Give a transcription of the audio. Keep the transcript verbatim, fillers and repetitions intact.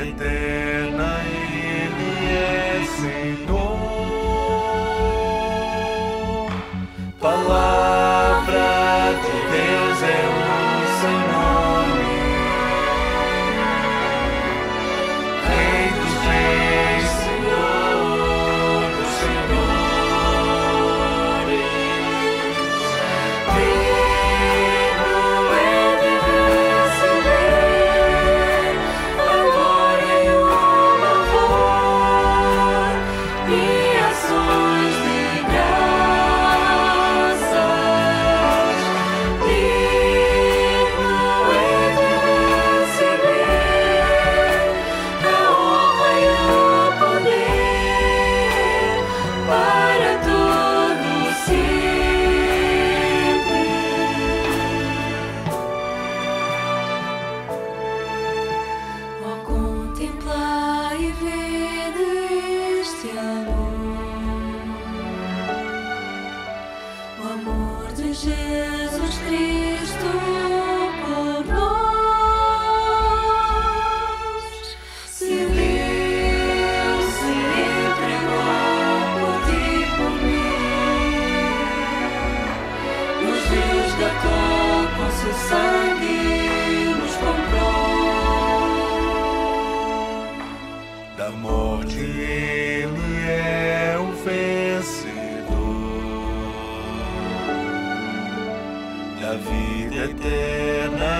eterna, Ele é Senhor. Palavra de Deus é o seu nome. Rei dos reis, Senhor dos senhores. Digno é de receber a glória e o louvor e ações de graças. Digno é de receber a honra e o poder para todos sempre. Ó, contemplar e ver este amor, o amor de Jesus Cristo por nós. Se deu, se entregou por ti e por mim, nos resgatou com seu sangue, nos comprou. Da morte Ele é o vencedor, da vida eterna